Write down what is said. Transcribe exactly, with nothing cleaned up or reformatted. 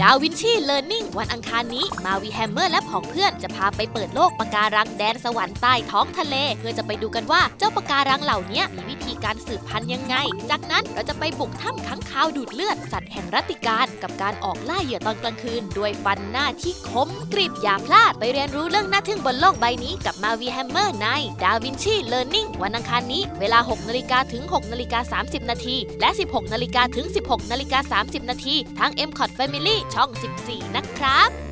าวินชีเลิร์นนิ่งวันอังคารนี้มาวีแฮมเมอร์และผองเพื่อนจะพาไปเปิดโลกปะการังแดนสวรรค์ใต้ท้องทะเลเพื่อจะไปดูกันว่าเจ้าปะการังเหล่านี้มีวิธีการสืบพันธุ์ยังไงจากนั้นเราจะไปบุกถ้ำค้างคาวดูดเลือดสัตว์แห่งรัตติการกับการออกล่าเหยื่อตอนกลางคืนด้วยฟันหน้าที่คมกริบอย่าพลาดไปเรียนรู้เรื่องน่าทึ่งบนโลกใบนี้กับมาวีแฮมเมอร์ในดาวินชีเลิร์นนิ่งวันอังคารนี้เวลาหกนาฬิกาถึงหกนาฬิกาสามสิบนาทีและสิบหกนาฬิกาถึงสิบหกนาฬิกาสามสิบนาทีทาง เอ็ม คอท Family ช่องสิบสี่นะครับ